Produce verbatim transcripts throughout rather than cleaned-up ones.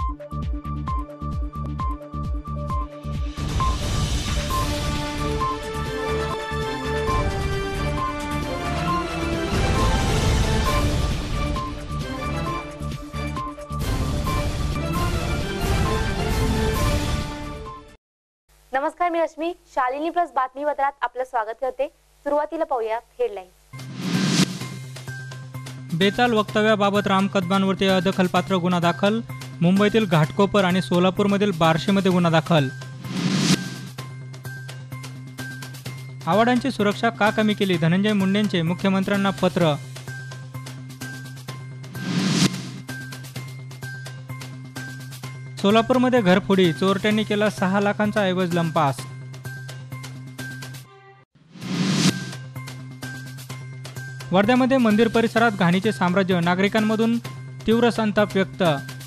नमस्कार, मी रश्मी. शालिनी प्लस बातमीपत्रात आपलं स्वागत करते. सुरुवातीला पाहूया हेडलाईन्स. बेताल वक्तव्याबाबत राम कदमांवरती अदखलपात्र गुन्हा दाखल. मुंबईतील घाटकोपर आणि सोलापूरमधील बार्शीमध्ये गुन्हा दाखल. आवाडांची सुरक्षा का कमी केली? धनंजय मुंडेंचे मुख्यमंत्र्यांना पत्र. सोलापूरमध्ये घरफोडी, चोरट्यांनी केला सहा लाखांचा ऐवज लंपास. वर्ध्यामध्ये मंदिर परिसरात घाणीचे साम्राज्य, नागरिकांमधून तीव्र संताप व्यक्त.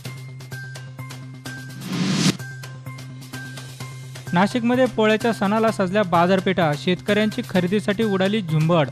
नाशिकमध्ये पोळ्याच्या सणाला सजल्या बाजारपेठा, शेतकऱ्यांची खरेदीसाठी उडाली झुंबड.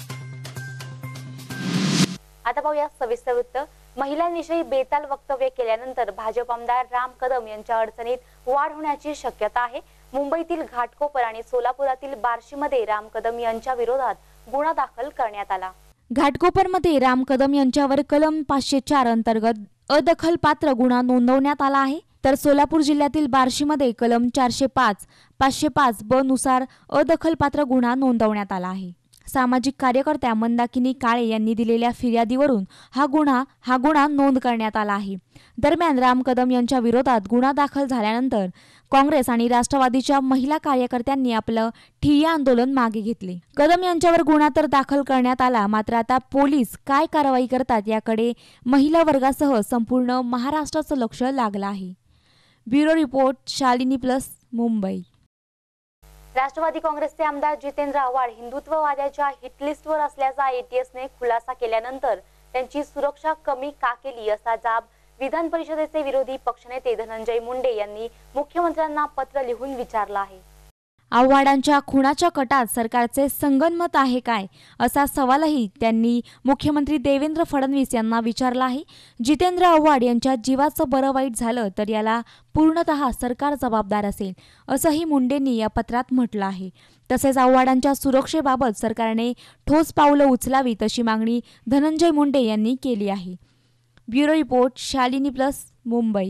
आता पाहूया सविस्तर वृत्त. महिलांविषयी बेताल वक्तव्य केल्यानंतर भाजप आमदार राम कदम यांच्या अडचणीत वाढ होण्याची शक्यता आहे. मुंबईतील घाटकोपर आणि सोलापुरातील बार्शीमध्ये राम कदम यांच्या विरोधात गुन्हा दाखल करण्यात आला. घाटकोपरमध्ये राम कदम यांच्यावर कलम पाचशे चार अंतर्गत अदखलपात्र गुन्हा नोंदवण्यात आला आहे. तर सोलापूर जिल्ह्यातील बार्शीमध्ये कलम चारशे पाच पाचशे पाच ब नुसार अदखलपात्र गुन्हा नोंदवण्यात आला आहे. सामाजिक कार्यकर्त्या मंदाकिनी काळे यांनी दिलेल्या फिर्यादीवरून हा गुन्हा हा गुन्हा नोंद करण्यात आला आहे. दरम्यान राम कदम यांच्या विरोधात गुन्हा दाखल झाल्यानंतर काँग्रेस आणि राष्ट्रवादीच्या महिला कार्यकर्त्यांनी आपलं ठिय्या आंदोलन मागे घेतले. कदम यांच्यावर गुन्हा तर दाखल करण्यात आला, मात्र आता पोलीस काय कारवाई करतात याकडे महिला वर्गासह संपूर्ण महाराष्ट्राचं लक्ष लागलं आहे. Bureau report, Shalini plus, Mumbai. राष्ट्रवादी काँग्रेसचे आमदार जितेंद्र आव्हाड हिंदुत्ववाद्याच्या हिटलिस्टवर असल्याचा एटीएसने खुलासा केल्यानंतर त्यांची सुरक्षा कमी का केली असा जाब विधान परिषदेचे विरोधी पक्षनेते धनंजय मुंडे यांनी मुख्यमंत्र्यांना पत्र लिहून विचारला आहे. आव्हाडांच्या खुनाच्या कटात सरकारचे संगनमत आहे काय, असा सवालही त्यांनी मुख्यमंत्री देवेंद्र फडणवीस यांना विचारला आहे. जितेंद्र आव्हाड यांच्या जीवाचं बरं वाईट झालं तर याला पूर्णतः सरकार जबाबदार असेल, असंही मुंडेंनी या पत्रात म्हटलं आहे. तसेच आव्हाडांच्या सुरक्षेबाबत सरकारने ठोस पावलं उचलावीत अशी मागणी धनंजय मुंडे यांनी केली आहे. Bureau report, Shalini plus, Mumbai.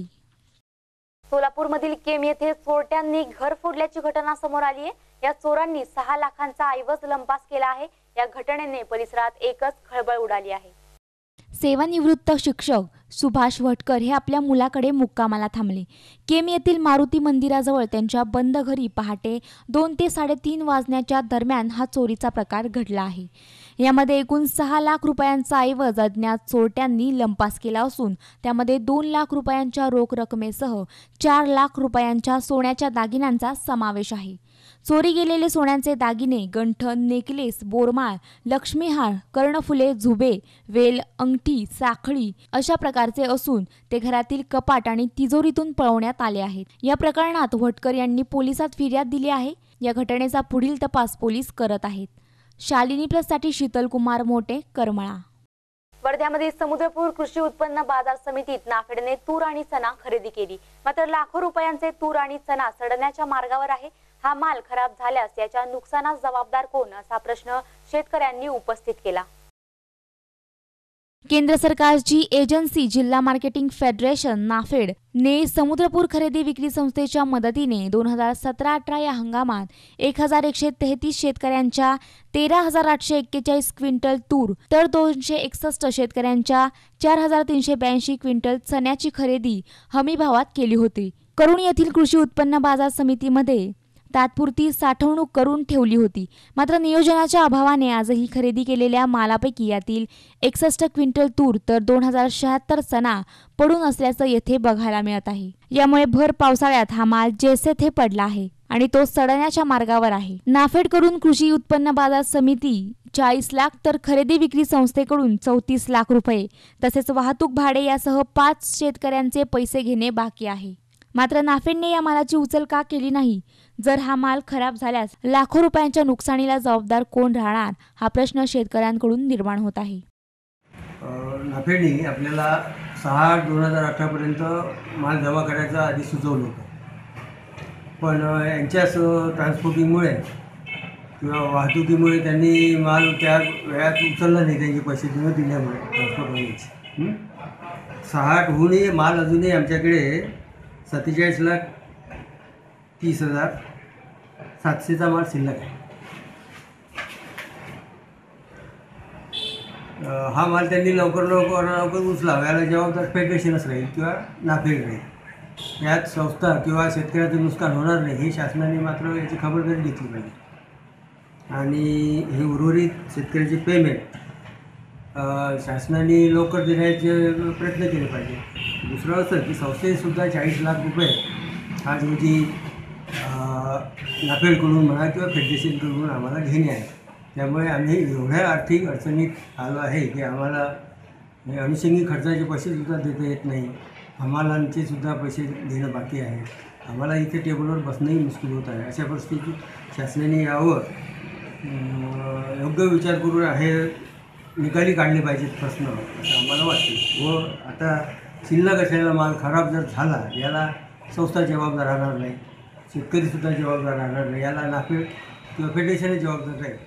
सोलापूरमधील केम येथे चोरट्यांनी घर फोडल्याची घटना समोर आली आहे. या चोरांनी सहा लाखांचा ऐवज लंपास केला आहे. या घटनेने परिसरात एकच खळबळ उडाली आहे. सेवानिवृत्त शिक्षक सुभाष वटकर हे आपल्या मुलाकडे मुक्कामाला थांबले. केम येथील मारुती मंदिराजवळ त्यांच्या बंद घरी पहाटे दोन ते साडेतीन वाजण्याच्या दरम्यान हा चोरीचा प्रकार घडला आहे. यामध्ये एकूण सहा लाख रुपयांचा ऐवज अज्ञात चोरट्यांनी लंपास केला असून त्यामध्ये दोन लाख रुपयांच्या रोख रकमेसह चार लाख रुपयांच्या सोन्याच्या दागिन्यांचा समावेश आहे. चोरी गेलेले सोन्याचे दागिने, गंठण, नेकलेस, बोरमाळ, लक्ष्मीहार, कर्णफुले, झुबे, वेल, अंगठी, साखळी अशा प्रकारचे असून ते घरातील कपाट आणि तिजोरीतून पळवण्यात आले आहेत. या प्रकरणात वटकर यांनी पोलिसात फिर्याद दिली आहे. या घटनेचा पुढील तपास पोलीस करत आहेत. शालिनी प्लस साठी शीतल कुमार मोटे, करमळा. वर्ध्यामध्ये समुद्रपूर कृषी उत्पन्न बाजार समितीत नाफेडने तूर आणि चणा खरेदी केली. मात्र लाखो रुपयांचे तूर आणि चणा सडण्याच्या मार्गावर आहे. हा माल खराब झाल्यास याच्या नुकसानास जबाबदार कोण, असा प्रश्न शेतकऱ्यांनी उपस्थित केला. केंद्र सरकारची एजन्सी जिल्हा मार्केटिंग फेडरेशन नाफेड ने समुद्रपूर खरेदी विक्री संस्थेच्या मदतीने दोन हजार सतरा अठरा या हंगामात एक हजार एकशे तेहतीस शेतकऱ्यांच्या तेरा हजार आठशे एक्केचाळीस क्विंटल तूर तर दोनशे एकसष्ट शेतकऱ्यांच्या चार हजार तीनशे ब्याऐंशी क्विंटल चण्याची खरेदी हमी भावात केली होती. करुण येथील कृषी उत्पन्न बाजार समितीमध्ये तात्पुरती साठवणूक करून ठेवली होती. मात्र नियोजनाच्या अभावाने आजही खरेदी केलेल्या मालापैकी यातील एकसष्ट क्विंटल तूर तर दोन हजार शहात्तर चणा पडून असल्याचं येथे बघायला मिळत आहे. यामुळे भर पावसाळ्यात हा माल जैसे थे पडला आहे आणि तो सडण्याच्या मार्गावर आहे. नाफेडकडून कृषी उत्पन्न बाजार समिती चाळीस लाख तर खरेदी विक्री संस्थेकडून चौतीस लाख रुपये तसेच वाहतूक भाडे यासह पाच शेतकऱ्यांचे पैसे घेणे बाकी आहे. मात्र नाफेडने या मालाची उचल का केली नाही? जर हा माल खराब झाल्यास लाखो रुपयांच्या नुकसानीला जबाबदार कोण राहणार, हा प्रश्न शेतकऱ्यांकडून निर्माण होत आहे. नाफेडने आपल्याला सहा आठ दोन हजार अठरापर्यंत माल जमा करायचा आधी सुचवलं होतं, पण यांच्याच ट्रान्सपोर्टिंगमुळे किंवा वाहतुकीमुळे त्यांनी माल त्या वेळात उचलला नाही, त्यांचे पैसे न दिल्यामुळे ट्रान्सपोर्टवाल्याचे. सहा आठ होऊनही माल अजूनही आमच्याकडे सत्तेचाळीस लाख तीस हजार सातशेचा माल शिल्लक आहे. हा माल त्यांनी लवकर लवकर लवकर उचलावा, याला जबाबदार फेडरेशनच राहील किंवा नाफेड राहील. यात संस्था किंवा शेतकऱ्याचं नुकसान होणार नाही हे शासनाने मात्र याची खबरदारी घेतली पाहिजे. आणि हे उर्वरित शेतकऱ्याचे पेमेंट शासनाने लवकर देण्याचे प्रयत्न केले पाहिजे. दुसरं असं की संस्थेसुद्धा चाळीस लाख रुपये आज रोजी नाफेडकडून म्हणा किंवा फेडरेशनकडून आम्हाला घेणे आहे. त्यामुळे आम्ही एवढ्या आर्थिक अडचणीत आलो आहे की आम्हाला अनुषंगिक खर्चाचे पैसेसुद्धा देता येत नाही, हमालांचे सुद्धा पैसे देणं बाकी आहे. आम्हाला इथे टेबलवर बसणंही मुश्किल होत आहे. अशा परिस्थितीत शासनाने यावर योग्य विचार करून हे निकाली काढले पाहिजेत प्रश्न, असं आम्हाला वाटते. व आता शिल्लक असलेला माल खराब जर झाला याला संस्था जबाबदार राहणार नाही, शेतकरीसुद्धा जबाबदार राहणार नाही, याला नाफेड किंवा फेडरेशनच जबाबदार राहील.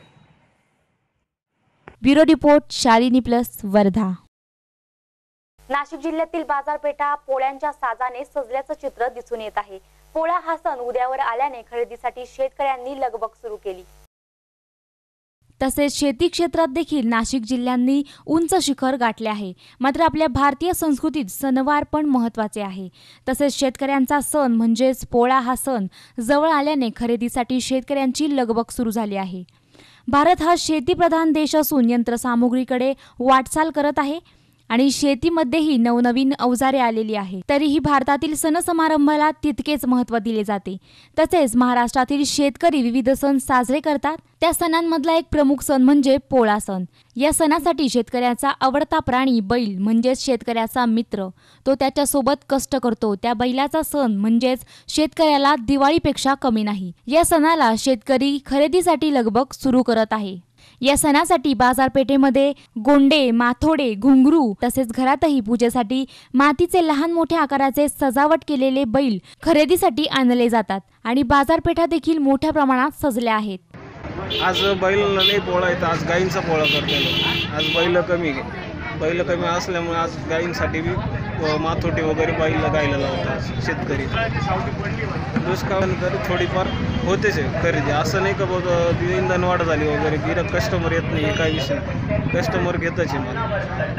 Bureau report Shalini plus Wardha. Nashik जिल्ह्यातील बाजारपेठा पोळ्यांच्या साजाने सजल्याचं चित्र दिसून येत आहे. पोळा हा सण उद्यावर आल्याने खरेदीसाठी शेतकऱ्यांनी लगबग सुरू केली. तसेच शेती क्षेत्रात देखील नाशिक जिल्ह्यांनी उंच शिखर गाठले आहे. मात्र आपल्या भारतीय संस्कृतीत सणवार पण महत्त्वाचे आहे. तसेच शेतकऱ्यांचा सण म्हणजेच पोळा हा सण जवळ आल्याने खरेदीसाठी शेतकऱ्यांची लगबग सुरू झाली आहे. भारत हा शेतीप्रधान देश असून यंत्रसामुग्रीकडे वाटचाल करत आहे आणि शेतीमध्येही नवनवीन अवजारे आलेली आहे. तरीही भारतातील सण समारंभाला तितकेच महत्त्व दिले जाते. तसेच महाराष्ट्रातील शेतकरी विविध सण साजरे करतात. त्या सणांमधला एक प्रमुख सण म्हणजे पोळा सण. या सणासाठी शेतकऱ्याचा आवडता प्राणी बैल म्हणजेच शेतकऱ्याचा मित्र, तो त्याच्यासोबत कष्ट करतो. त्या बैलाचा सण म्हणजेच शेतकऱ्याला दिवाळीपेक्षा कमी नाही. या सणाला शेतकरी खरेदीसाठी लगबग सुरू करत आहे. या सणासाठी बाजारपेठेमध्ये गोंडे, माथोडे, घुंगरू तसेच घरातही पूजेसाठी मातीचे लहान मोठ्या आकाराचे सजावट केलेले बैल खरेदीसाठी आणले जातात आणि बाजारपेठा देखील मोठ्या प्रमाणात सजल्या आहेत. आज बैल नाही पोळा येतं, आज गाईंचा पोळा करतो. आज बैल कमी बैल कमी असल्यामुळे आज गाईंसाठी बी माथोटी वगैरे बैल गायला लावतात शेतकरी. दुष्काळानंतर थोडीफार होतेच आहे खरेदी, असं नाही का बघ इंधन वाढ झाली वगैरे गिराक कस्टमर येत नाही, काही विषय कस्टमर घेतच आहे. मला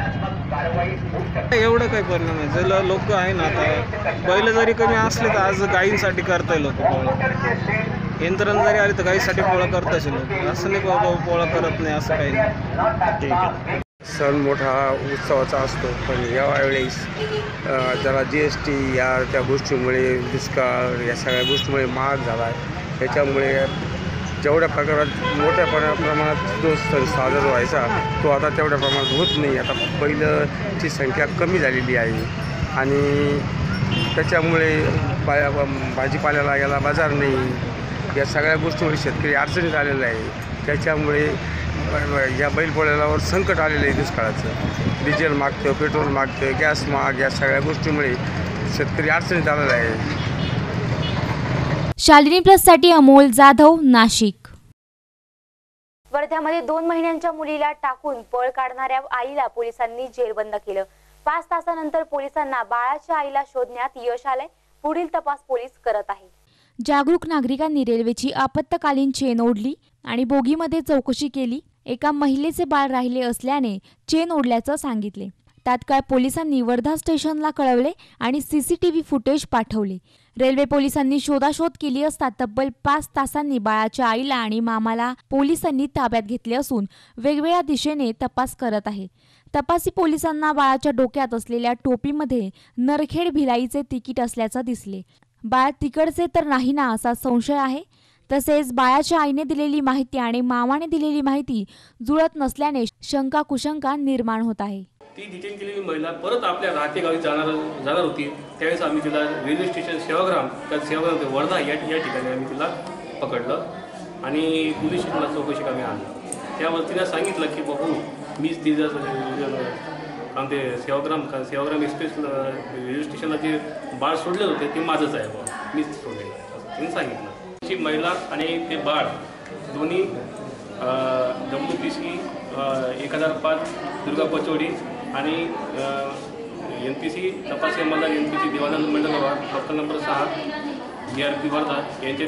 एवढं काही परिणाम आहे. जर लोक आहे ना आता बैल जरी कमी असले तर आज गाईंसाठी करताय लोक पोळा. यंत्रणा जरी आली तर गाईसाठी पोळा करताच लोक, असं नाही बाबा पोळा करत नाही असं काही नाही. ठीक आहे, सण मोठा उत्सवाचा असतो, पण यावेळेस जरा जी एस टी या त्या गोष्टीमुळे दुष्काळ या सगळ्या गोष्टीमुळे महाग झाला आहे. त्याच्यामुळे जेवढ्या प्रकारात मोठ्या प्रमाणात जो सण साजरा व्हायचा तो आता तेवढ्या प्रमाणात होत नाही. आता बैलाची संख्या कमी झालेली आहे आणि त्याच्यामुळे बा भाजीपाल्याला याला बाजार नाही. या सगळ्या गोष्टीमुळे शेतकरी अडचणीत आलेला आहे. त्याच्यामुळे या बैलपोळ्यावर संकट आलेलं आहे दुष्काळाचं. डिझेल मागतं, पेट्रोल मागतं, गॅस महाग, या सगळ्या गोष्टीमुळे शेतकरी अडचणीत आलेला आहे. शालिनी प्लस साठी अमोल जाधव, नाशिक. वर्ध्यामध्ये दोन महिन्यांच्या मुलीला टाकून पळ काढणाऱ्या आईला पोलिसांनी जेरबंद केलं. पाच तासानंतर पोलिसांना बाळाच्या आईला शोधण्यात यश आलंय. पुढील तपास पोलीस करत आहेत. जागरूक नागरिकांनी रेल्वेची आपत्कालीन चेन ओढली आणि बोगीमध्ये चौकशी केली. एका महिलेचे बाळ राहिले असल्याने चेन ओढल्याचं सांगितले. तात्काळ पोलिसांनी वर्धा स्टेशनला कळवले आणि सीसीटीव्ही फुटेज पाठवले. रेल्वे पोलिसांनी शोधाशोध केली असता तब्बल पाच तासांनी बाळाच्या आईला आणि मामाला पोलिसांनी ताब्यात घेतले असून वेगवेगळ्या दिशेने तपास करत आहे. तपासी पोलिसांना बाळाच्या डोक्यात असलेल्या टोपीमध्ये नरखेड भिलाईचे तिकीट असल्याचं दिसले. बाळ तिकडचे तर नाही ना असा संशय आहे. तसेच बाळाच्या आईने दिलेली माहिती आणि मामाने दिलेली माहिती जुळत नसल्याने शंका कुशंका निर्माण होत आहे. ती डिटेन केलेली महिला परत आपल्या राहते गावी जाणार जाणार होती. त्यावेळेस आम्ही तिला रेल्वे स्टेशन सेवाग्राम त्या सेवाग्राम वर्धा या या ठिकाणी आम्ही तिला पकडलं आणि पोलीस स्टेशनला चौकशी आम्ही आणलं. त्यावर तिला सांगितलं की बघू मीच तिचं कारण ते सेवाग्राम सेवाग्राम एक्सप्रेस रेल्वे स्टेशनला जे बाळ सोडले होते ते माझंच आहे बाबा, मीच सोडलेलं आहे असं त्यांनी सांगितलं. ती महिला आणि ते बाळ दोन्ही डब्ल्यू पी सी एक हजार पाच दुर्गा पचोडी आणि एन पी सी तपास अंमलदार N P C Devanand Mandal doctor number सहा बी आर पी वर्धा यांच्या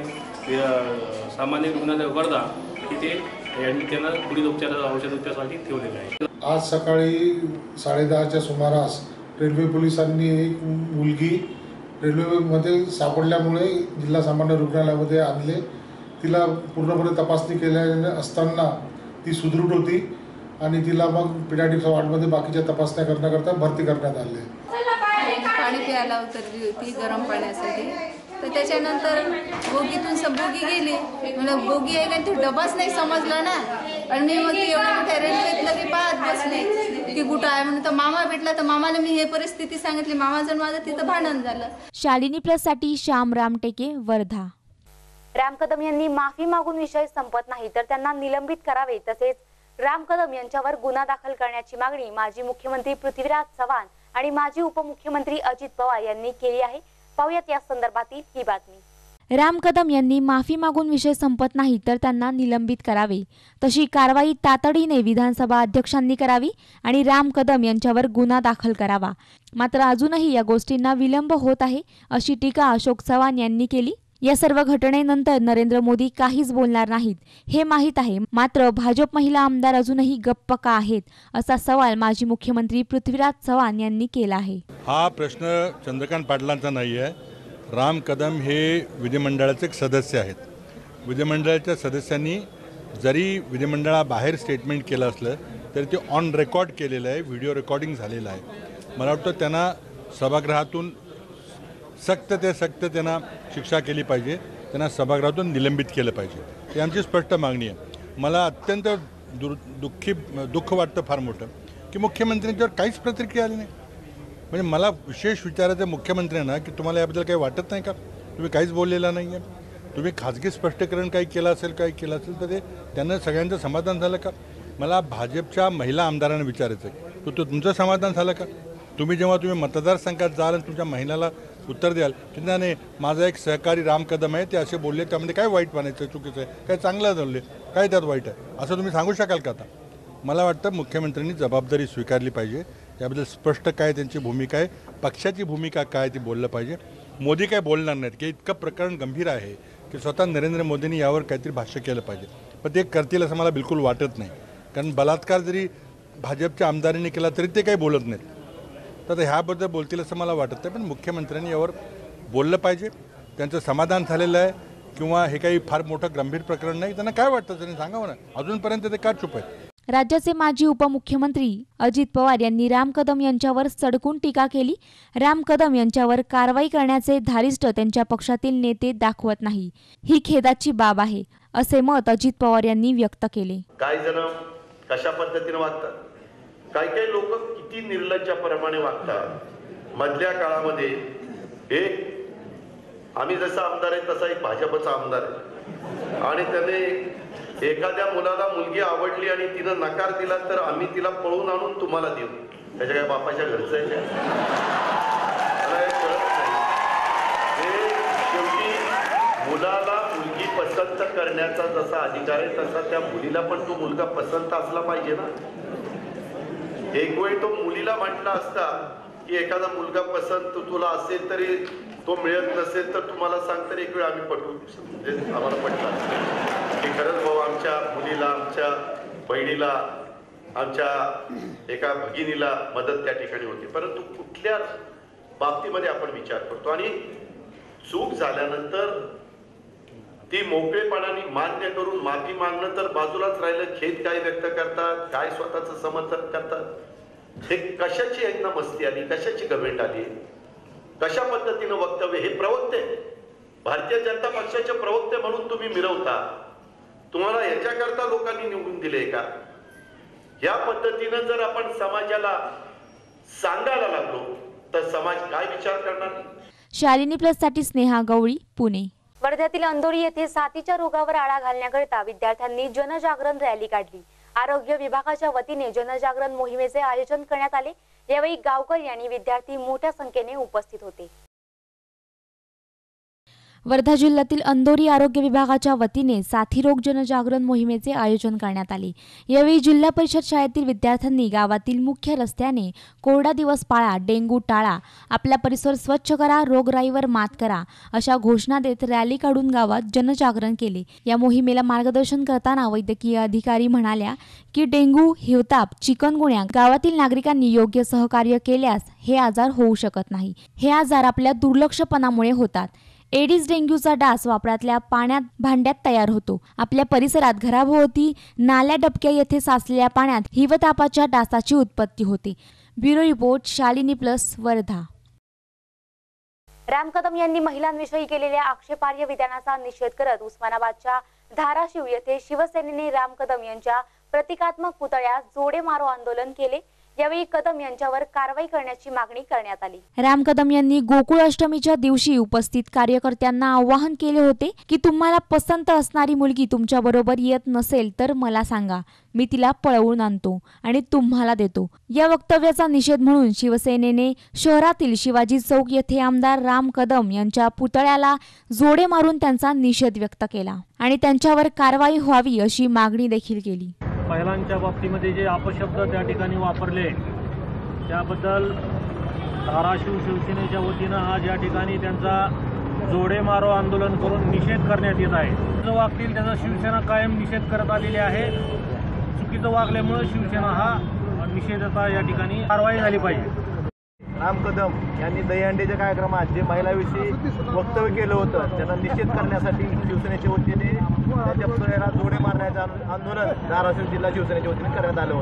निगराणीत सामान्य रुग्णालय वर्धा इथे त्यांना पुढील उपचाराचा औषध उपचारासाठी ठेवलेलं आहे. आज सकाळी साडेदहाच्या सुमारास रेल्वे पोलिसांनी एक मुलगी रेल्वेमध्ये सापडल्यामुळे जिल्हा सामान्य रुग्णालयामध्ये आणले. तिला पूर्णपणे तपासणी केल्या असताना ती सुदृढ होती आणि तिला मग पिडियाट्रिक्स वॉर्डमध्ये बाकीच्या तपासण्या करण्याकरता भरती करण्यात आले. पाणी प्यायला उतरली होती गरम पाण्यासाठी, तर त्याच्यानंतर बोगीतून सब बोगी गेली. मला बोगी आहे का ते डबाच नाही समजला ना, आणि मी मग ती एवढ्या मोठ्या रेल्वेतलं की पाहत बसले की कुठं आहे म्हणून. तर मामा भेटला तर मामाला मी हे परिस्थिती सांगितली. मामाचं माझं तिथं भांडण झालं. शालिनी प्लस साठी श्याम रामटेके, वर्धा. राम कदम यांनी माफी मागून विषय संपत नाही तर त्यांना निलंबित करावे, तसेच राम कदम यांच्यावर गुन्हा दाखल करण्याची मागणी माजी मुख्यमंत्री पृथ्वीराज चव्हाण आणि माजी उपमुख्यमंत्री अजित पवार यांनी केली आहे. पाहूयात या संदर्भातील ही बातमी. राम कदम यांनी माफी मागून विषय संपत नाही तर त्यांना निलंबित करावे, तशी कारवाई तातडीने विधानसभा अध्यक्षांनी करावी आणि राम कदम यांच्यावर गुन्हा दाखल करावा. मात्र अजूनही या गोष्टींना विलंब होत आहे, अशी टीका अशोक चव्हाण यांनी केली. या सर्व घटनेनंतर नरेंद्र मोदी काहीच बोलणार नाहीत हे माहीत आहे, मात्र भाजप महिला आमदार अजूनही गप्प का आहेत, असा सवाल माजी मुख्यमंत्री पृथ्वीराज चव्हाण यांनी केला आहे. हा प्रश्न चंद्रकांत पाटलांचा नाही आहे. राम कदम हे विधिमंडळाचे एक सदस्य आहेत. विधिमंडळाच्या सदस्यांनी जरी विधिमंडळाबाहेर स्टेटमेंट केलं असलं तरी ते ऑन रेकॉर्ड केलेलं आहे, व्हिडिओ रेकॉर्डिंग झालेलं आहे. मला वाटतं त्यांना सभागृहातून सक्त ते सक्त त्यांना शिक्षा केली पाहिजे, त्यांना सभागृहातून निलंबित केलं पाहिजे. ही आमची स्पष्ट मागणी आहे. मला अत्यंत दु दुःखी दुःख वाटतं फार मोठं की मुख्यमंत्र्यांच्यावर काहीच प्रतिक्रिया आली नाही. म्हणजे मला विशेष विचारायचं मुख्यमंत्र्यांना की तुम्हाला याबद्दल काही वाटत नाही का? तुम्ही काहीच बोललेला नाही आहे. तुम्ही खाजगी स्पष्टीकरण काही केलं असेल काही केलं असेल तर ते त्यांना सगळ्यांचं समाधान झालं का? मला भाजपच्या महिला आमदारांना विचारायचं आहे तो तुमचं समाधान झालं का? तुम्ही जेव्हा तुम्ही मतदारसंघात जाल आणि तुमच्या महिलाला उत्तर द्याल की नाही माझा एक सहकारी राम कदम आहे ते असे बोलले, त्यामध्ये काय वाईट म्हणायचं चुकीचं आहे, काय चांगलं बोलले, काय त्यात वाईट आहे असं तुम्ही सांगू शकाल का? आता मला वाटतं मुख्यमंत्र्यांनी जबाबदारी स्वीकारली पाहिजे. त्याबद्दल स्पष्ट काय त्यांची भूमिका आहे, पक्षाची भूमिका काय ती बोललं पाहिजे. मोदी काय बोलणार नाहीत की इतकं प्रकरण गंभीर आहे की स्वतः नरेंद्र मोदींनी यावर काहीतरी भाष्य केलं पाहिजे, पण ते करतील असं मला बिलकुल वाटत नाही. कारण बलात्कार जरी भाजपच्या आमदारांनी केला तरी ते काही बोलत नाहीत, तर ह्याबद्दल बोलतील असं मला वाटत नाही. पण मुख्यमंत्र्यांनी यावर बोललं पाहिजे. त्यांचं समाधान झालेलं आहे किंवा हे काही फार मोठं गंभीर प्रकरण नाही, त्यांना काय वाटतं त्यांनी सांगावं ना. अजूनपर्यंत ते का चुप आहेत? राज्याचे माजी उपमुख्यमंत्री अजित पवार यांनी राम कदम यांच्यावर सडकून टीका केली. राम कदम यांच्यावर कारवाई करण्याचे धारिष्ट त्यांच्या पक्षातील नेते दाखवत नाही, ही खेदाची बाब आहे, असे मत अजित पवार यांनी व्यक्त केले. काही जण कशा पद्धतीने वागतात, काही काही लोक किती निर्लज्जाप्रमाणे वागतात. मधल्या काळामध्ये एक आम्ही जसा आमदार आहे तसा एक भाजपचा आमदार आहे आणि त्याने एखाद्या मुलाला मुलगी आवडली आणि तिनं नकार दिला तर आम्ही तिला पळून आणून तुम्हाला देऊ. त्याच्या काय बापाच्या घरचं आहे काय? मला हे कळत नाही. हे शेवटी मुलाला मुलगी पसंत करण्याचा जसा अधिकार आहे तसा त्या मुलीला पण तो मुलगा पसंत असला पाहिजे ना. एक वेळ तो मुलीला म्हटला असता की एखादा मुलगा पसंत तुला असेल तरी तो मिळत नसेल तर तुम्हाला सांग, तर एक वेळ आम्ही पटवू म्हणजे आम्हाला पटला की खरंच भाऊ आमच्या मुलीला, आमच्या बहिणीला, आमच्या एका भगिनीला मदत त्या ठिकाणी होती. परंतु कुठल्या बाबतीमध्ये आपण विचार करतो आणि चूक झाल्यानंतर ती मोकळेपणाने मान्य करून माफी मागणं तर बाजूलाच राहिलं. खेद काय व्यक्त करतात, काय स्वतःचं समर्थन करतात, हे कशाची एक ना मस्ती आली, कशाची गमेंट आली, कशा पद्धतीनं वक्तव्य. हे प्रवक्ते भारतीय जनता पक्षाचे प्रवक्ते म्हणून तुम्ही मिरवता, तुम्हाला याच्याकरता लोकांनी निवडून दिले का? या पद्धतीनं जर आपण समाजाला सांगायला लागलो तर समाज काय विचार करणार? शालिनी प्लस साठी स्नेहा गवळी, पुणे. वर्ध्यातील अंदोरी येथे साथीच्या रोगावर आळा घालण्याकरिता विद्यार्थ्यांनी जनजागरण रॅली काढली. आरोग्य विभागाच्या वतीने जनजागरण मोहिमेचे आयोजन करण्यात आले। यावेळी गावकरी आणि विद्यार्थी मोठ्या संख्येने उपस्थित होते। वर्धा जिल्ह्यातील अंदोरी आरोग्य विभागाच्या वतीने साथीरोग जनजागरण मोहिमेचे आयोजन करण्यात आले। यावेळी जिल्हा परिषद शाळेतील विद्यार्थ्यांनी गावातील मुख्य रस्त्याने कोरडा दिवस पाळा, डेंग्यू टाळा, आपला परिसर स्वच्छ करा, रोगराईवर मात करा अशा घोषणा देत रॅली काढून गावात जनजागरण केले। या मोहिमेला मार्गदर्शन करताना वैद्यकीय अधिकारी म्हणाल्या की डेंग्यू, हिवताप, चिकनगुन्या गावातील नागरिकांनी योग्य सहकार्य केल्यास हे आजार होऊ शकत नाही। हे आजार आपल्या दुर्लक्षपणामुळे होतात। एडिस डेंग्यूचा डास वापरातल्या पाण्यात भांड्यात तयार होतो। आपल्या परिसरात घराभोवती नाल्या डबक्या येथे साचलेल्या पाण्यात हिवतापाच्या डासाची उत्पत्ती होते। Bureau report, Shalini plus, Wardha. Ram Kadam यांनी महिलांविषयी केलेल्या आक्षेपार्ह विधानाचा निषेध करत उस्मानाबादच्या धाराशिव येथे शिवसेनेने राम कदम यांच्या प्रतिकात्मक पुतळ्यास जोडे मारो आंदोलन केले। यावेळी कदम यांच्यावर कारवाई करण्याची मागणी करण्यात आली। राम कदम यांनी गोकुळ अष्टमीच्या दिवशी उपस्थित कार्यकर्त्यांना आवाहन केले होते की तुम्हाला पसंत असणारी मुलगी तुमच्या बरोबर येत नसेल तर मला सांगा, मी तिला पळवून आणतो आणि तुम्हाला देतो। या वक्तव्याचा निषेध म्हणून शिवसेनेने शहरातील शिवाजी चौक येथे आमदार राम कदम यांच्या पुतळ्याला जोडे मारून त्यांचा निषेध व्यक्त केला आणि त्यांच्यावर कारवाई व्हावी अशी मागणी देखील केली। महिलांच्या बाबतीमध्ये जे अपशब्द त्या ठिकाणी वापरले त्याबद्दल धाराशिव शिवसेनेच्या वतीनं आज या ठिकाणी त्यांचा जोडे मारो आंदोलन करून निषेध करण्यात येत आहे। जो वागतील त्याचा शिवसेना कायम निषेध करत आलेली आहे। चुकीचं वागल्यामुळे शिवसेना हा निषेधाचा या ठिकाणी कारवाई झाली पाहिजे। राम कदम यांनी दहीहंडीच्या कार्यक्रमात जे महिलाविषयी वक्तव्य केलं होतं त्याचा निषेध करण्यासाठी शिवसेनेच्या वतीने त्यांच्या पुतळ्याला जोडे मारण्याचं आंदोलन धाराशिव जिल्हा शिवसेनेच्या वतीने करण्यात आलं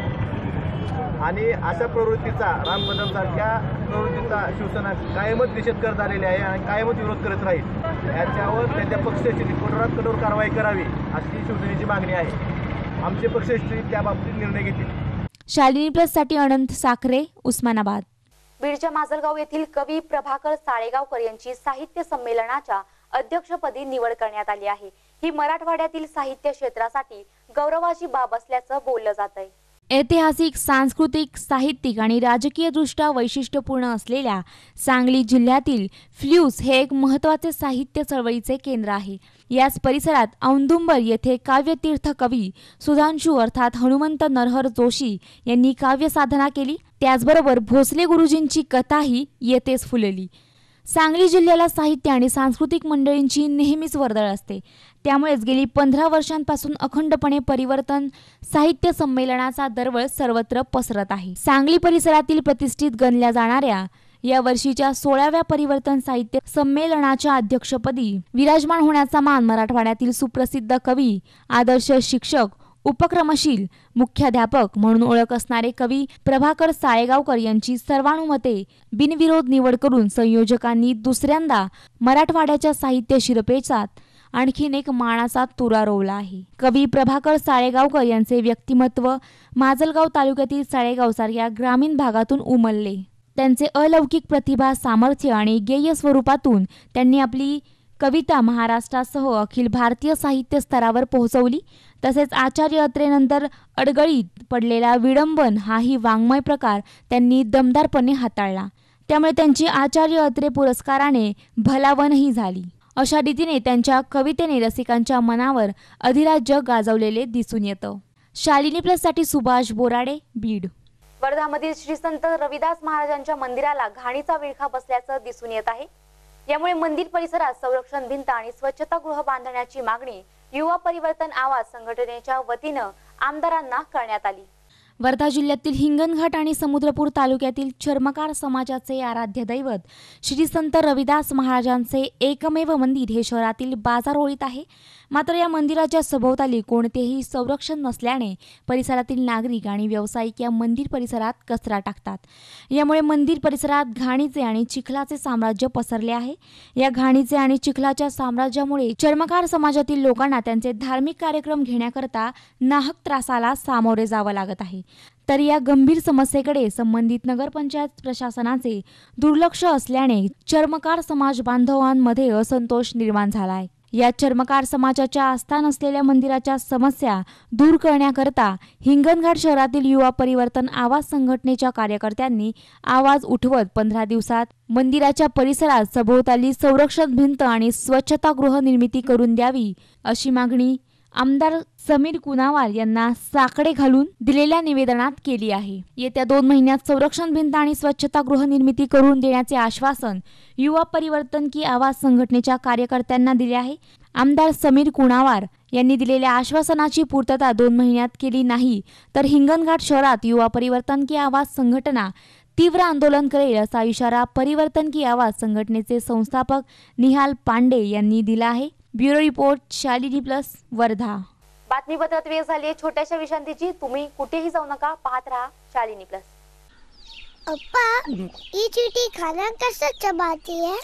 होतं आणि अशा प्रवृत्तीचा, राम कदम सारख्या प्रवृत्तीचा शिवसेना कायमच निषेध करत आलेली आहे आणि कायमच विरोध करत राहील। याच्यावर त्यांच्या पक्षाची कठोरात कठोर कारवाई करावी अशी शिवसेनेची मागणी आहे। आमचे पक्षश्री त्या बाबतीत निर्णय घेतील। शालिनी प्लस साठी अनंत साखरे, उस्मानाबाद। बीडच्या माजलगाव येथील कवी प्रभाकर साळेगावकर यांची साहित्य संमेलनाच्या अध्यक्षपदी निवड करण्यात आली आहे। ही मराठवाड्यातील साहित्य क्षेत्रासाठी गौरवाची बाब असल्याचं बोललं जात आहे। ऐतिहासिक, सांस्कृतिक, साहित्यिक आणि राजकीय दृष्ट्या वैशिष्ट्यपूर्ण असलेल्या सांगली जिल्ह्यातील फ्ल्यूस हे एक महत्त्वाचे साहित्य चळवळीचे केंद्र आहे। याच परिसरात औदुंबर येथे काव्यतीर्थ कवी सुधांशू अर्थात हनुमंत नरहर जोशी यांनी काव्य साधना केली। त्याचबरोबर भोसले गुरुजींची कथाही येथेच फुलली। सांगली जिल्ह्याला साहित्य आणि सांस्कृतिक मंडळींची नेहमीच वर्दळ असते। त्यामुळेच गेली पंधरा वर्षांपासून अखंडपणे परिवर्तन साहित्य संमेलनाचा दरवळ सर्वत्र पसरत आहे। सांगली परिसरातील प्रतिष्ठित गणल्या जाणाऱ्या या वर्षीच्या सोळाव्या परिवर्तन साहित्य संमेलनाच्या अध्यक्षपदी विराजमान होण्याचा मान मराठवाड्यातील सुप्रसिद्ध कवी, आदर्श शिक्षक, उपक्रमशील, मुख्याध्यापक म्हणून ओळख असणारे कवी प्रभाकर साळेगावकर यांची सर्वानुमते बिनविरोध निवड करून संयोजकांनी दुसऱ्यांदा मराठवाड्याच्या साहित्य शिरपेचात आणखीन एक मानाचा तुरा रोवला आहे। कवी प्रभाकर साळेगावकर यांचे व्यक्तिमत्व माजलगाव तालुक्यातील साळेगाव सारख्या ग्रामीण भागातून उमलले। त्यांचे अलौकिक प्रतिभा, सामर्थ्य आणि गेय स्वरूपातून त्यांनी आपली कविता महाराष्ट्रासह अखिल भारतीय साहित्य स्तरावर पोहोचवली। तसेच आचार्य अत्रेनंतर अडगळीत पडलेला विडंबन हाही वाङ्मय प्रकार त्यांनी दमदारपणे हाताळला। त्यामुळे त्यांची आचार्य अत्रे पुरस्काराने भलावणही झाली। अशा रीतीने त्यांच्या कवितेने रसिकांच्या मनावर अधिराज्य गाजवलेले दिसून येतं। शालिनी प्लस साठी सुभाष बोराडे, बीड। वर्धामधील श्री संत रविदास महाराजांच्या मंदिराला घाणीचा विळखा बसल्याचं दिसून येत आहे। यामुळे मंदिर परिसरात संरक्षण भिंत आणि स्वच्छतागृह बांधण्याची मागणी युवा परिवर्तन आवाज संघटनेच्या वतीनं आमदारांना करण्यात आली। वर्धा जिल्ह्यातील हिंगणघाट आणि समुद्रपूर तालुक्यातील चर्मकार समाजाचे आराध्य दैवत श्री संत रविदास महाराजांचे एकमेव मंदिर हे शहरातील बाजारओळीत आहे। मात्र या मंदिराच्या सभोवताली कोणतेही संरक्षण नसल्याने परिसरातील नागरिक आणि व्यावसायिक या मंदिर परिसरात कचरा टाकतात। यामुळे मंदिर परिसरात घाणीचे आणि चिखलाचे साम्राज्य पसरले आहे। या घाणीचे आणि चिखलाच्या साम्राज्यामुळे चर्मकार समाजातील लोकांना त्यांचे धार्मिक कार्यक्रम घेण्याकरता नाहक त्रासाला सामोरे जावं लागत आहे। तर या गंभीर समस्येकडे संबंधित नगरपंचायत प्रशासनाचे दुर्लक्ष असल्याने चर्मकार समाज बांधवांमध्ये असंतोष निर्माण झाला आहे। या चर्मकार समाजाच्या आस्थान असलेल्या मंदिराच्या समस्या दूर करण्याकरता हिंगणघाट शहरातील युवा परिवर्तन आवाज संघटनेच्या कार्यकर्त्यांनी आवाज उठवत पंधरा दिवसात मंदिराच्या परिसरात सभोवताली संरक्षण भिंत आणि स्वच्छतागृह निर्मिती करून द्यावी अशी मागणी आमदार समीर कुनावार यांना साकडे घालून दिलेल्या निवेदनात केली आहे। येत्या दोन महिन्यात संरक्षण भिंत आणि स्वच्छतागृह निर्मिती करून देण्याचे आश्वासन युवा परिवर्तन की आवाज संघटनेच्या कार्यकर्त्यांना दिले आहे। आमदार समीर कुनावार यांनी दिलेल्या आश्वासनाची पूर्तता दोन महिन्यात केली नाही तर हिंगणघाट शहरात युवा परिवर्तन की आवाज संघटना तीव्र आंदोलन करेल असा इशारा परिवर्तन की आवाज संघटनेचे संस्थापक निहाल पांडे यांनी दिला आहे। Bureau report Shalini plus Wardha. बातमीपत्रात वेळ झाली आहे छोट्याशा विश्रांतीची। तुम्ही कुठेही जाऊ नका, पाहत रहा शालिनी प्लस। अप्पा, ये चींटी खाना कैसे चबाती है?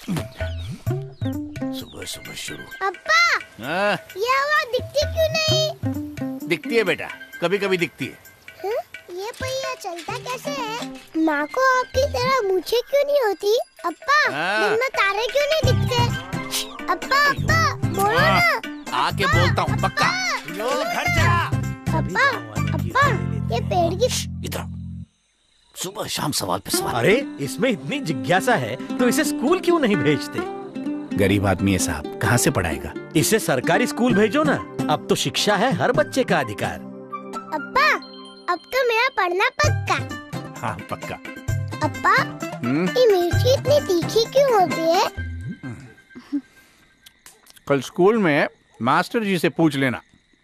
सुबह सुबह शुरू। अप्पा, हाँ? ये आवाज दिखती क्यों नहीं? दिखती है बेटा, कभी कभी दिखती है। हुँ? ये पहिया चलता कैसे है? माँ को आपकी तरह मूछें क्यों नहीं होती? अप्पा, हाँ? दिन में तारे क्यों नहीं दिखते? अप्पा, अप्पा, बोलो ना। आके बोलता हूँ पक्का। यो, घर चला। अप्पा, अप्पा, ये पेड़ की इधर सुबह शाम सवाल पे सवाल। अरे इसमें इतनी जिज्ञासा है तो इसे स्कूल क्यों नहीं भेजते? गरीब आदमी है साहब, कहाँ से पढ़ाएगा? इसे सरकारी स्कूल भेजो ना, अब तो शिक्षा है हर बच्चे का अधिकार। अप्पा, अब तो मेरा पढ़ना पक्का। हाँ पक्का। अप्पा, हम्म? ये मिर्ची इतनी तीखी क्यों होती है? कल स्कूल में मास्टर जी से पूछ लेना।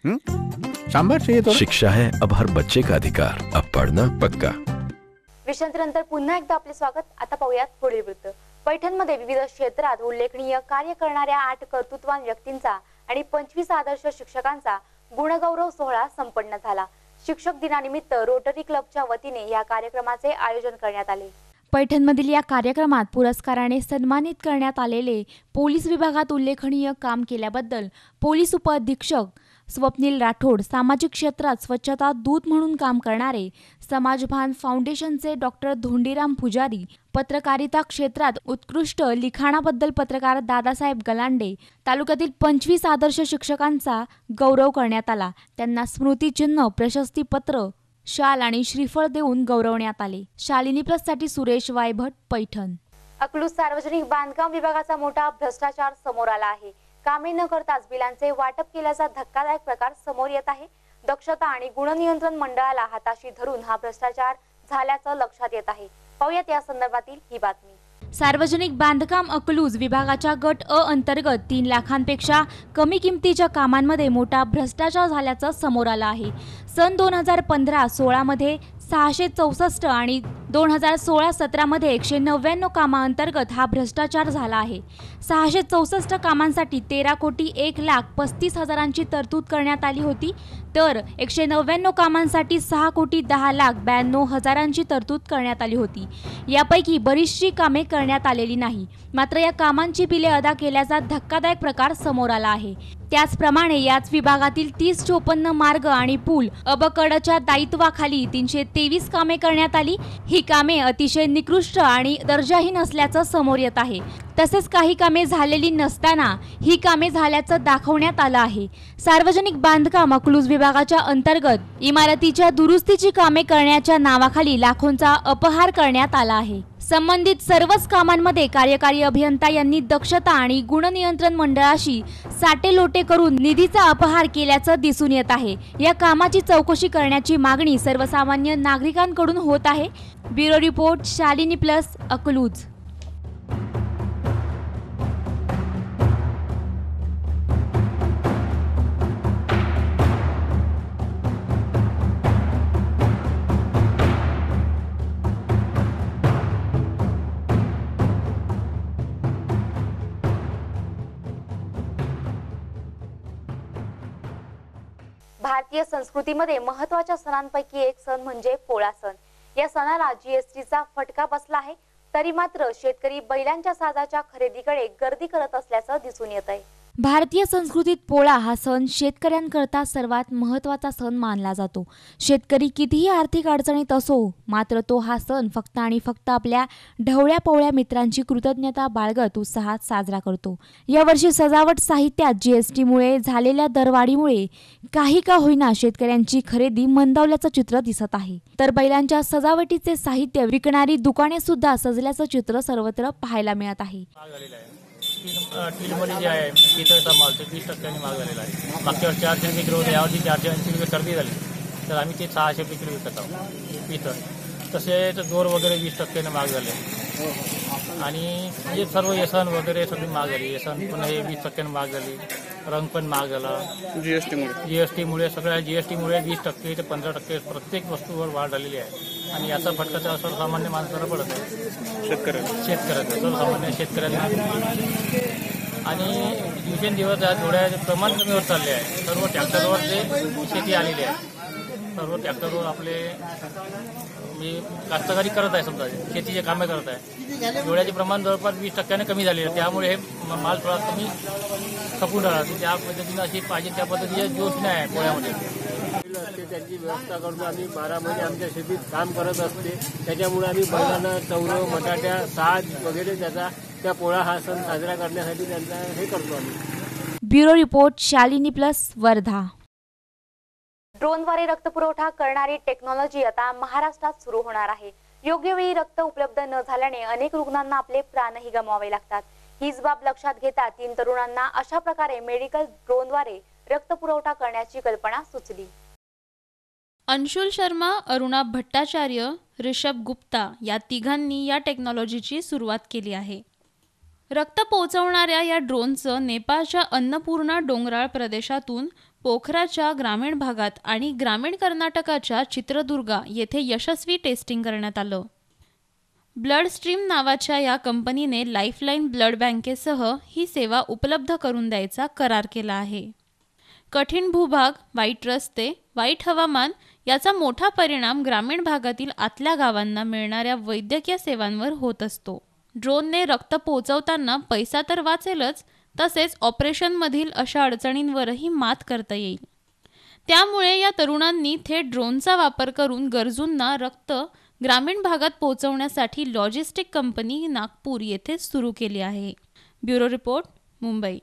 सांभर चाहिए तो? शिक्षा है अब हर बच्चे का अधिकार, अब पढ़ना पक्का। विश्रांतीनंतर पुन्हा एकदा आपले स्वागत। आता पाहूयात पुढील वृत्त। पैठणमध्ये विविध क्षेत्रात उल्लेखनीय कार्य करणाऱ्या आठ कर्तृत्ववान व्यक्तींचा आणि पंचवीस आदर्श शिक्षकांचा गुणगौरव सोहळा संपन्न झाला। शिक्षक दिनानिमित्त रोटरी क्लबच्या वतीने या कार्यक्रमाचे आयोजन करण्यात आले। पैठणमधील या कार्यक्रमात पुरस्काराने सन्मानित करण्यात आलेले पोलीस विभागात उल्लेखनीय काम केल्याबद्दल पोलीस उपअधीक्षक स्वप्नील राठोड, सामाजिक क्षेत्रात स्वच्छता दूत म्हणून काम करणारे समाजभान फाउंडेशनचे डॉक्टर धोंडीराम पुजारी, पत्रकारिता क्षेत्रात उत्कृष्ट लिखाणाबद्दल पत्रकार दादासाहेब गलांडे, तालुक्यातील पंचवीस आदर्श शिक्षकांचा गौरव करण्यात आला। त्यांना स्मृतिचिन्ह, प्रशस्तीपत्र, शाल आणि श्रीफळ देऊन गौरवण्यात आले। शालिनी प्लस साठी सुरेश वायभट, पैठण। अकलूज सार्वजनिक बांधकाम विभागाचा मोठा भ्रष्टाचार समोर आला आहे। कामे न करताच बिलांचे वाटप केल्याचा धक्कादायक प्रकार समोर येत आहे। दक्षता आणि गुणनियंत्रण मंडळाला हाताशी धरून हा भ्रष्टाचार झाल्याचं लक्षात येत आहे। पाहूयात या संदर्भातील ही बातमी। सार्वजनिक बांधकाम अकलूज विभागाच्या गट अ अंतर्गत तीन लाखांपेक्षा कमी किमतीच्या कामांमध्ये मोठा भ्रष्टाचार झाल्याचं समोर आलं आहे। सन दोन हजार पंधरा सोळा मध्ये सहाशे चौसष्ट आणि दोन हजार सोळा सतरा मध्ये एकशे नव्याण्णव कामांतर्गत हा भ्रष्टाचार झाला आहे। सहाशे चौसष्ट कामांसाठी तेरा कोटी एक लाख पस्तीस हजारांची तरतूद करण्यात आली होती, तर एकशे नव्याण्णव कामांसाठी सहा कोटी दहा लाख ब्याण्णव हजारांची तरतूद करण्यात आली होती। यापैकी बरीचशी कामे करण्यात आलेली नाही, मात्र या कामांची बिले अदा केल्याचा धक्कादायक प्रकार समोर आला आहे। त्याचप्रमाणे याच विभागातील तीस चोपन्न मार्ग आणि पूल अबकडच्या दायित्वाखाली तीनशे तेवीस कामे करण्यात आली। ही कामे अतिशय निकृष्ट आणि दर्जाहीन असल्याचं समोर येत आहे। तसेच काही कामे झालेली नसताना ही कामे झाल्याचं दाखवण्यात आलं आहे। सार्वजनिक बांधकाम अकलूज विभागाच्या अंतर्गत इमारतीच्या दुरुस्तीची कामे करण्याच्या नावाखाली लाखोंचा अपहार करण्यात आला आहे। संबंधित सर्वच कामांमध्ये कार्यकारी अभियंता यांनी दक्षता आणि गुणनियंत्रण मंडळाशी साटेलोटे करून निधीचा अपहार केल्याचं दिसून येत आहे। या कामाची चौकशी करण्याची मागणी सर्वसामान्य नागरिकांकडून होत आहे। Bureau report Shalini plus Akluj. भारतीय संस्कृतीमध्ये महत्त्वाच्या सणांपैकी एक सण म्हणजे पोळा सण। या सणाला जीएसटीचा फटका बसला आहे, तरी मात्र शेतकरी बैलांच्या साजाच्या खरेदीकडे गर्दी करत असल्याचं दिसून येत आहे। भारतीय संस्कृतीत पोळा हा सण शेतकऱ्यांकरता सर्वात महत्त्वाचा सण मानला जातो. शेतकरी कितीही आर्थिक अडचणीत असो, मात्र तो हा सण फक्त आणि फक्त आपल्या ढवळ्या पवळ्या मित्रांची कृतज्ञता बाळगत उत्साहात साजरा करतो. यावर्षी सजावट साहित्यात जीएसटीमुळे झालेल्या दरवाढीमुळे काही का होईना शेतकऱ्यांची खरेदी मंदावल्याचं चित्र दिसत आहे. तर बैलांच्या सजावटीचे साहित्य विकणारी दुकाने सुद्धा सजल्याचं चित्र सर्वत्र पाहायला मिळत आहे. टीलमध्ये जे आहे पितळचा माल तो वीस टक्क्यांनी महाग झालेला आहे. मागच्या वर्षी चारशे रुपये किलो होते, यावर्षी चारशे ऐंशी रुपये खरेदी झाली, तर आम्ही ते सहाशे रुपये किलो विकत आहोत पितळ. तसेच दोर वगैरे वीस टक्क्याने महाग झाले आणि म्हणजे सर्व येसन वगैरे सगळी महाग झाली. येसन पण हे वीस टक्क्याने महाग झाली, रंग पण महाग झाला जीएसटीमुळे जीएसटीमुळे सगळ्या जीएसटीमुळे वीस टक्के ते पंधरा टक्के प्रत्येक वस्तूवर वाढ झालेली आहे. आणि याचा फटका त्या सर्वसामान्य माणसाला पडत आहे, शेतकऱ्यांना शेतकऱ्यांना सर्वसामान्य शेतकऱ्यांना. आणि दिवसेंदिवस या जोड्याचे प्रमाण कमी होत चालले आहे. सर्व ट्रॅक्टरवर जे शेती आलेली आहे, सर्व ट्रॅक्टरवर आपले म्हणजे कास्तकारी करत आहे, समजा शेतीचे कामे करत आहे. जोड्याचे प्रमाण जवळपास वीस टक्क्याने कमी झाले आहे. त्यामुळे हे माल थोडा कमी खपून राहिला. त्या पद्धतीनं अशी पाहिजे त्या पद्धतीचे जोश नाही आहे पोळ्यामध्ये. त्याची व्यवस्था करतो आम्ही. बारा महिने आमच्या शेतीत काम करत असते, त्याच्यामुळे आम्ही बैलांना चौरं बटाट्या साज वगैरे त्याचा त्या पोळा हा सण साजरा करण्यासाठी त्यांचा हे करतो आम्ही. Bureau report, Shalini plus, Wardha. ड्रोनद्वारे रक्तपुरवठा करणारी टेक्नॉलॉजी आता महाराष्ट्रात सुरू होणार आहे. योग्य वेळी रक्त उपलब्ध न झाल्याने अनेक रुग्णांना आपले प्राणही गमवावे लागतात. हीच बाब लक्षात घेता तीन तरुणांना अशा प्रकारे मेडिकल ड्रोनद्वारे रक्तपुरवठा करण्याची कल्पना सुचली. अंशुल शर्मा, अरुणा भट्टाचार्य, ऋषभ गुप्ता या तिघांनी या टेक्नॉलॉजीची सुरुवात केली आहे. रक्त पोहोचवणाऱ्या या ड्रोनचं नेपाळच्या अन्नपूर्णा डोंगराळ प्रदेशातून पोखराच्या ग्रामीण भागात आणि ग्रामीण कर्नाटकाच्या चित्रदुर्गा येथे यशस्वी टेस्टिंग करण्यात आलं. ब्लड स्ट्रीम नावाच्या या कंपनीने लाईफलाईन ब्लड बँकेसह ही सेवा उपलब्ध करून द्यायचा करार केला आहे. कठीण भूभाग, वाईट रस्ते, वाईट हवामान याचा मोठा परिणाम ग्रामीण भागातील आतल्या गावांना मिळणाऱ्या वैद्यकीय सेवांवर होत असतो. ड्रोनने रक्त पोहोचवताना पैसा तर वाचेलच, तसेच ऑपरेशनमधील अशा अडचणींवरही मात करता येईल. त्यामुळे या तरुणांनी थेट ड्रोनचा वापर करून गरजूंना रक्त ग्रामीण भागात पोहोचवण्यासाठी लॉजिस्टिक कंपनी नागपूर येथे सुरू केली आहे. Bureau report, Mumbai.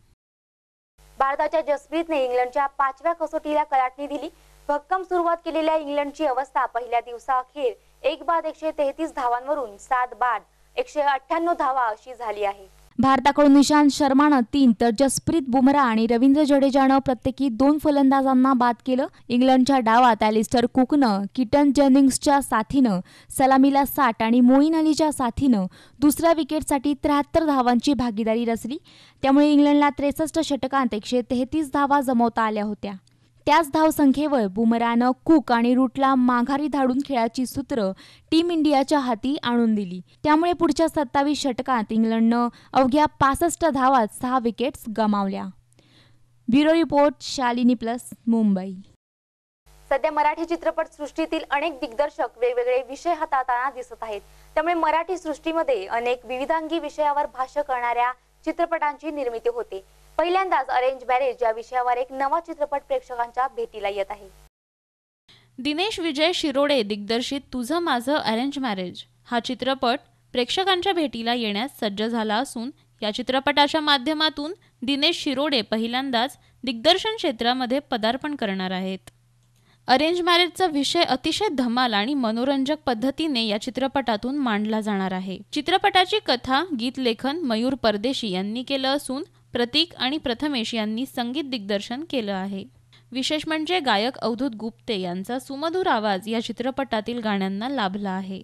भारताच्या जसप्रीतने इंग्लंडच्या पाचव्या कसोटीला कलाटणी दिली. भक्कम सुरुवात केलेल्या इंग्लंडची अवस्था पहिल्या दिवसाअखेर एक बाद एकशे तेहतीस धावांवरून सात बाद एकशे अठ्ठ्याण्णव धावा अशी झाली आहे. भारताकडून निशांत शर्मानं तीन तर जसप्रीत बुमराह आणि रवींद्र जडेजानं प्रत्येकी दोन फलंदाजांना बाद केलं. इंग्लंडच्या डावात ॲलिस्टर कुकनं, किटन जेनिंग्सच्या साथीनं, सलामीला साठ आणि मोईन अलीच्या साथीनं दुसऱ्या विकेटसाठी त्र्याहत्तर धावांची भागीदारी रचली. त्यामुळे इंग्लंडला त्रेसष्ट षटकांत एकशे तेहतीस धावा जमवता आल्या होत्या. त्याच धावसंख्येवर बुमराहनं कुक आणि रूटला माघारी धाडून खेळाची सूत्र टीम इंडियाच्या हाती आणून दिली. त्यामुळे पुढच्या सत्तावीस षटकांत इंग्लंडनं अवघ्या पासष्ट धावात सहा विकेट्स गमावल्या. Bureau report, Shalini plus, Mumbai. सध्या मराठी चित्रपट सृष्टीतील अनेक दिग्दर्शक वेगवेगळे विषय हाताळताना दिसत आहेत. त्यामुळे मराठी सृष्टीमध्ये अनेक विविधांगी विषयावर भाष्य करणाऱ्या चित्रपटांची निर्मिती होते. पहिल्यांदाच अरेंज मॅरेज या विषयावर एक नवा चित्रपट प्रेक्षकांच्या भेटीला येत आहे. दिनेश विजय शिरोडे दिग्दर्शित तुझं माझं अरेंज मॅरेज हा चित्रपट प्रेक्षकांच्या भेटीला येण्यास सज्ज झाला असून या चित्रपटाच्या माध्यमातून दिनेश शिरोडे पहिल्यांदाच दिग्दर्शन क्षेत्रामध्ये पदार्पण करणार आहेत. अरेंज मॅरेजचा विषय अतिशय धमाल आणि मनोरंजक पद्धतीने या चित्रपटातून मांडला जाणार आहे. चित्रपटाची कथा, गीत लेखन मयूर परदेशी यांनी केलं असून प्रतीक आणि प्रथमेश यांनी संगीत दिग्दर्शन केलं आहे. विशेष म्हणजे गायक अवधूत गुप्ते यांचा सुमधुर आवाज या चित्रपटातील गाण्यांना लाभला आहे.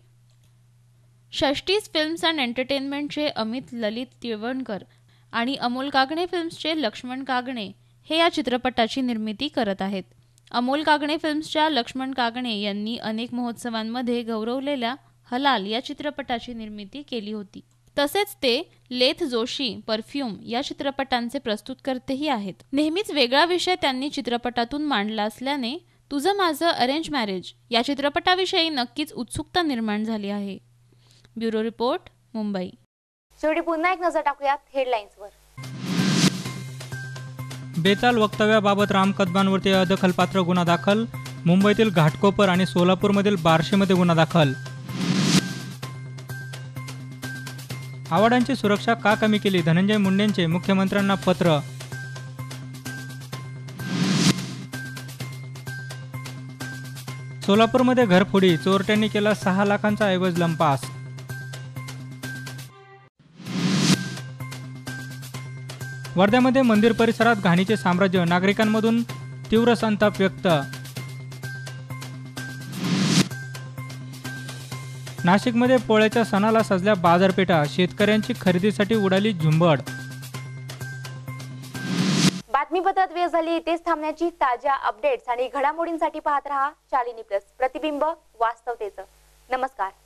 षष्टीज फिल्म्स अँड एंटरटेनमेंटचे अमित ललित तिळवणकर आणि अमोल कागणे फिल्म्सचे लक्ष्मण कागणे हे या चित्रपटाची निर्मिती करत आहेत. अमोल कागणे फिल्म्सच्या लक्ष्मण कागणे यांनी अनेक महोत्सवांमध्ये गौरवलेल्या हलाल या चित्रपटाची निर्मिती केली होती. तसेच ते लेथ जोशी, परफ्यूम या चित्रपटांचे प्रस्तुतकर्तेही आहेत. नेहमीच वेगळा विषय त्यांनी चित्रपटातून मांडला असल्याने तुझं माझं अरेंज मॅरेज या चित्रपटाविषयी नक्कीच उत्सुकता निर्माण झाली आहे. Bureau report, Mumbai. शेवटी पुन्हा एक नजर टाकूयात हेडलाईन्सवर. बेताल वक्तव्याबाबत राम कदमांवरती अदखलपात्र गुन्हा दाखल. मुंबईतील घाटकोपर आणि सोलापूरमधील बार्शीमध्ये गुन्हा दाखल. आव्हाडांची सुरक्षा का कमी केली? धनंजय मुंडेंचे मुख्यमंत्र्यांना पत्र. सोलापूरमध्ये घरफोडी, चोरट्यांनी केला सहा लाखांचा ऐवज लंपास. वर्ध्यामध्ये मंदिर परिसरात घाणीचे साम्राज्य, नागरिकांमधून तीव्र संताप व्यक्त. नाशिकमध्ये पोळ्याच्या सणाला सजल्या बाजारपेठा, शेतकऱ्यांची खरेदीसाठी उडाली झुंबड. बातमीपत्रात वेळ झाली इथेच थांबण्याची. ताज्या अपडेट्स आणि घडामोडींसाठी पाहत रहा शालिनी प्लस, प्रतिबिंब वास्तवतेचं. नमस्कार.